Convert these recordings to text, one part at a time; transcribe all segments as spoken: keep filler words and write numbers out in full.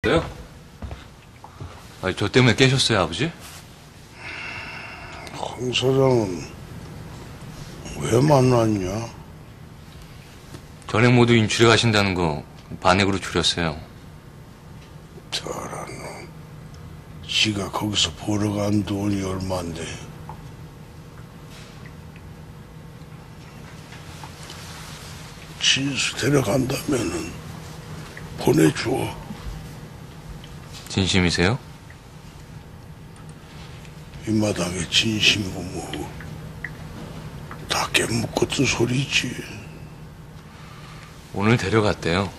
오셨어요? 아니, 저 때문에 깨셨어요, 아버지? 황 사장은 왜 만났냐? 전액 모두 인출해 가신다는 거 반액으로 줄였어요. 저런 놈. 지가 거기서 벌어간 돈이 얼만데. 진수 데려간다면은 보내줘. 진심이세요? 이 마당에 진심이고 뭐고 다 깨묻거든 소리지. 오늘 데려갔대요.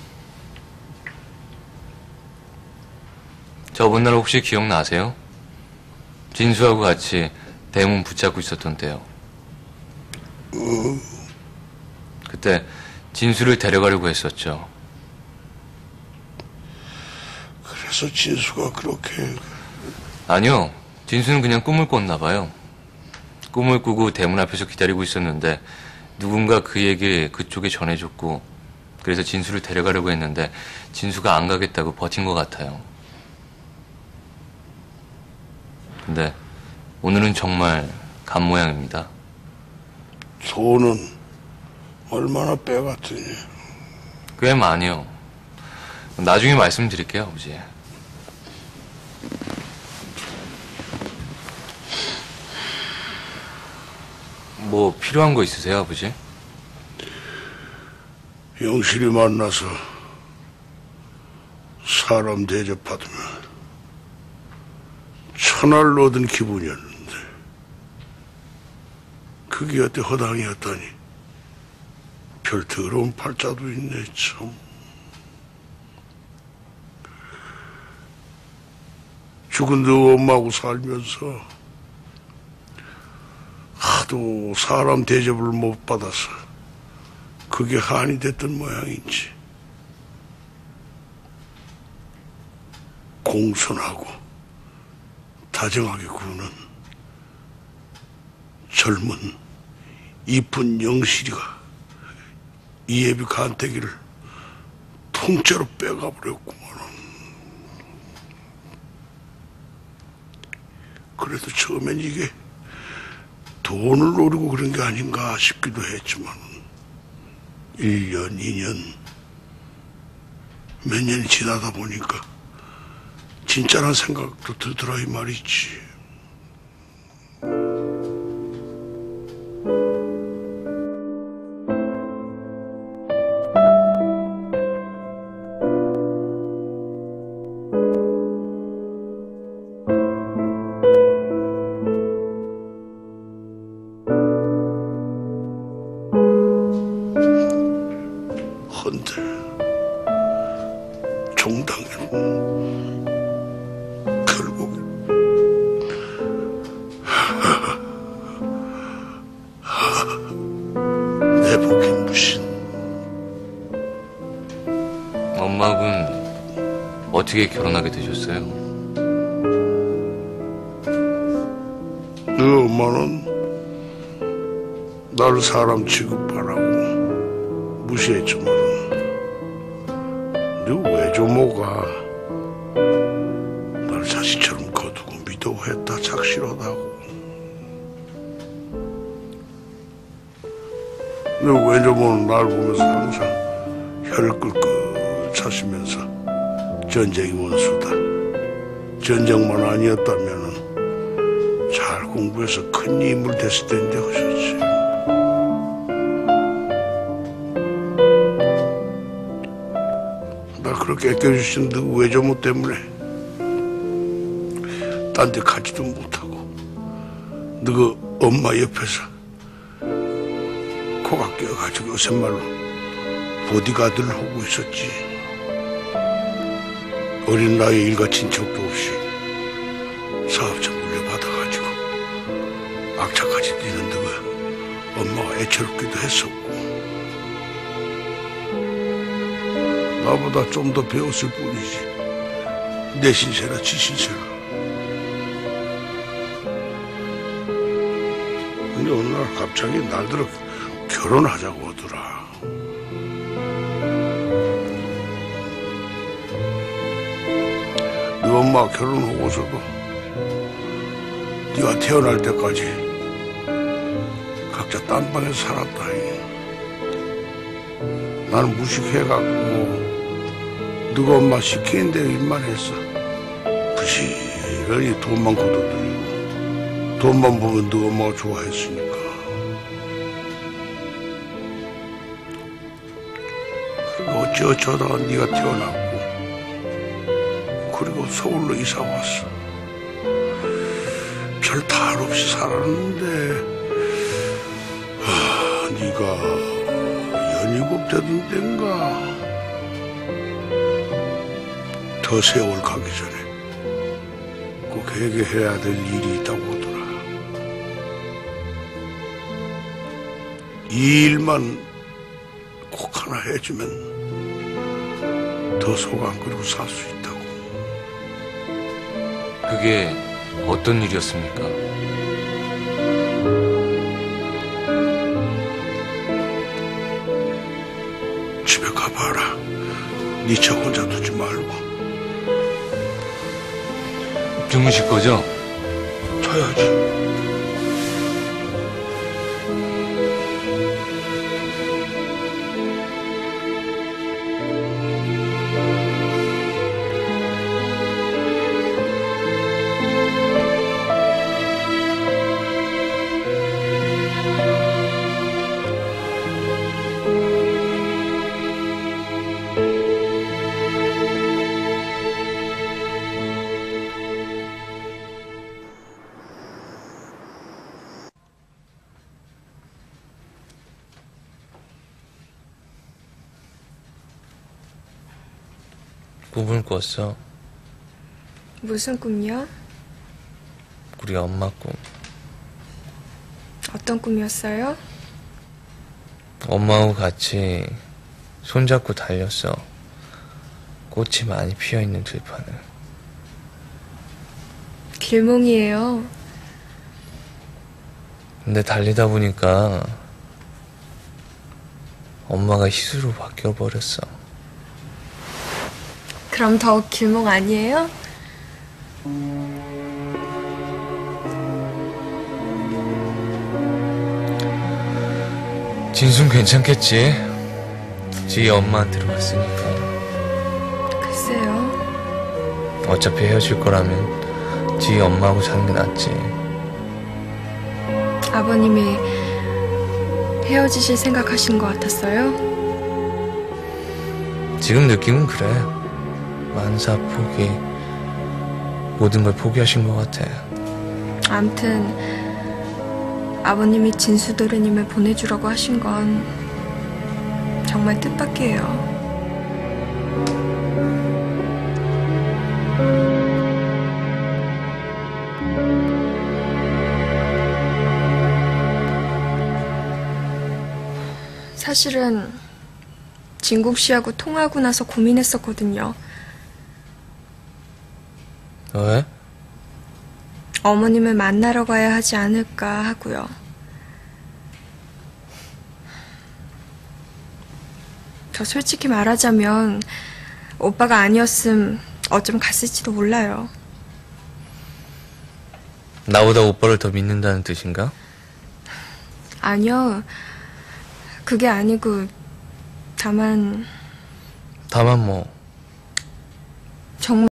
저번 날 혹시 기억나세요? 진수하고 같이 대문 붙잡고 있었던 때요. 어? 그때 진수를 데려가려고 했었죠. 그래서 진수가 그렇게... 아니요. 진수는 그냥 꿈을 꿨나 봐요. 꿈을 꾸고 대문 앞에서 기다리고 있었는데 누군가 그 얘기 그쪽에 전해줬고 그래서 진수를 데려가려고 했는데 진수가 안 가겠다고 버틴 것 같아요. 근데 오늘은 정말 간 모양입니다. 돈은 얼마나 빼갔더니? 꽤 많이요. 나중에 말씀드릴게요, 아버지. 뭐 필요한 거 있으세요, 아버지? 영실이 만나서 사람 대접받으면 천하를 얻은 기분이었는데 그게 어때 허당이었다니. 별 더러운 팔자도 있네 참. 죽은 너 엄마하고 살면서 하도 사람 대접을 못 받아서 그게 한이 됐던 모양인지. 공손하고 다정하게 구는 젊은 이쁜 영실이가 이예비 간택이를 통째로 빼가버렸구만. 그래도 처음엔 이게 돈을 노리고 그런 게 아닌가 싶기도 했지만 일 년, 이 년, 몇 년이 지나다 보니까 진짜란 생각도 들더라 이 말이지. 헌데 종당은 결국 내 복이 무신. 엄마분 어떻게 결혼하게 되셨어요? 너 엄마는 나를 사람 취급하라고 무시했지만 너 외조모가 날 자식처럼 거두고 믿어했다 착실하다고. 너 외조모는 날 보면서 항상 혀를 끌끌 차시면서 전쟁이 원수다, 전쟁만 아니었다면은 잘 공부해서 큰 인물 됐을 텐데 하셨지. 나 그렇게 아껴주신 너 외조모 때문에 딴 데 가지도 못하고 너가 엄마 옆에서 코가 끼어가지고 요새 말로 보디가드를 하고 있었지. 어린 나이에 일가 친척도 없이 사업자 물려받아가지고 악착같이 뛰는 너가 엄마가 애처롭기도 했었고 나보다 좀 더 배웠을 뿐이지. 내 신세라 지 신세라. 근데 어느 날 갑자기 날들어 결혼하자고 하더라. 엄마 결혼하고서도 네가 태어날 때까지 각자 딴 방에서 살았다. 나는 무식해갖고 너가 엄마 시키는 대로 일만 했어. 부지런히 돈만 걷어들이고 돈만 보면 너 엄마가 좋아했으니까. 그리고 어찌 어쩌다가 네가 태어났고 그리고 서울로 이사 왔어. 별 탈 없이 살았는데 하, 네가 연일곱 되던 땐가 더 세월 가기 전에 꼭 해결해야 될 일이 있다고 하더라. 이 일만 꼭 하나 해주면 더 속 안 끓이고 살 수 있다고. 그게 어떤 일이었습니까? 집에 가봐라. 네 차 혼자 두지 말고. 주무실 거죠? 자야지. 꿈을 꿨어. 무슨 꿈이요? 우리 엄마 꿈. 어떤 꿈이었어요? 엄마하고 같이 손잡고 달렸어. 꽃이 많이 피어있는 들판을. 길몽이에요. 근데 달리다 보니까 엄마가 희수로 바뀌어버렸어. 그럼 더욱 길몽 아니에요? 진순 괜찮겠지? 지 엄마한테로 갔으니까. 글쎄요. 어차피 헤어질 거라면 지 엄마하고 사는 게 낫지. 아버님이 헤어지실 생각하신 것 같았어요? 지금 느낌은 그래. 만사 포기, 모든 걸 포기하신 것 같아. 암튼 아버님이 진수도련님을 보내주라고 하신 건 정말 뜻밖이에요. 사실은 진국 씨하고 통화하고 나서 고민했었거든요. 왜? 어머님을 만나러 가야 하지 않을까 하고요. 저 솔직히 말하자면 오빠가 아니었음 어쩜 갔을지도 몰라요. 나보다 오빠를 더 믿는다는 뜻인가? 아니요. 그게 아니고 다만 다만 뭐 정말